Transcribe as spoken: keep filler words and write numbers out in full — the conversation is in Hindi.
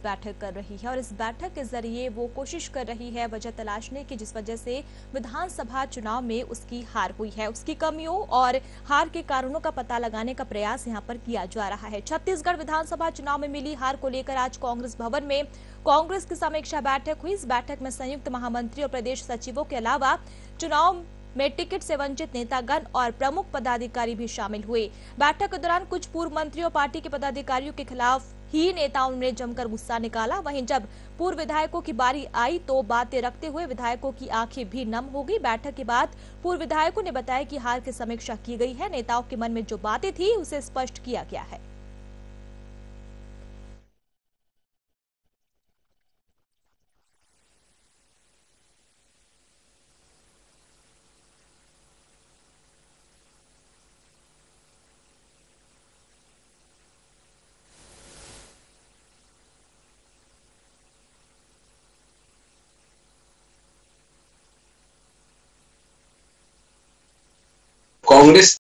बैठक कर रही है और इस बैठक के जरिए वो कोशिश कर रही है वजह तलाशने की जिस वजह से विधानसभा चुनाव में उसकी हार हुई है। उसकी कमियों और हार के कारणों का पता लगाने का प्रयास यहां पर किया जा रहा है। छत्तीसगढ़ विधानसभा चुनाव में मिली हार को लेकर आज कांग्रेस भवन में कांग्रेस की समीक्षा बैठक हुई। इस बैठक में संयुक्त महामंत्री और प्रदेश सचिवों के अलावा चुनाव में टिकट से वंचित नेतागण और प्रमुख पदाधिकारी भी शामिल हुए। बैठक के दौरान कुछ पूर्व मंत्रियों पार्टी के पदाधिकारियों के खिलाफ ही नेताओं ने जमकर गुस्सा निकाला। वहीं जब पूर्व विधायकों की बारी आई तो बातें रखते हुए विधायकों की आंखें भी नम हो गई। बैठक के बाद पूर्व विधायकों ने बताया कि हार की समीक्षा की गई है। नेताओं के मन में जो बातें थी उसे स्पष्ट किया गया है। कांग्रेस